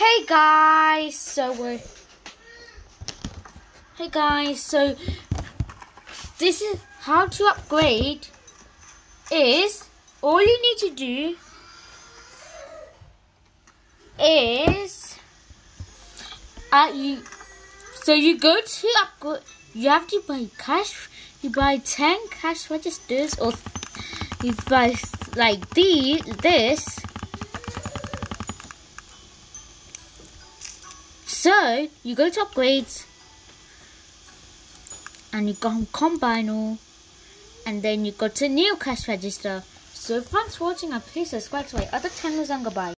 Hey guys, this is how to upgrade. Is all you need to do is you go to upgrade. You have to buy cash. You buy 10 cash registers, or you buy like this. So you go to upgrades and you go on combine all, and then you go to new cash register. So thanks for watching, and please subscribe to my other channels, and goodbye.